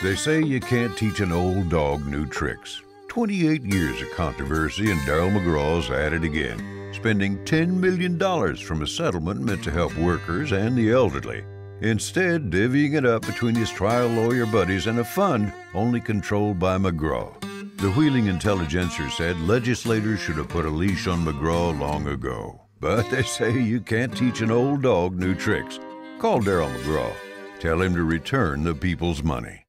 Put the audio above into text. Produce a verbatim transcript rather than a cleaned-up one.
They say you can't teach an old dog new tricks. twenty-eight years of controversy, and Daryl McGraw's at it again, spending ten million dollars from a settlement meant to help workers and the elderly. Instead, divvying it up between his trial lawyer buddies and a fund only controlled by McGraw. The Wheeling Intelligencer said legislators should have put a leash on McGraw long ago. But they say you can't teach an old dog new tricks. Call Daryl McGraw. Tell him to return the people's money.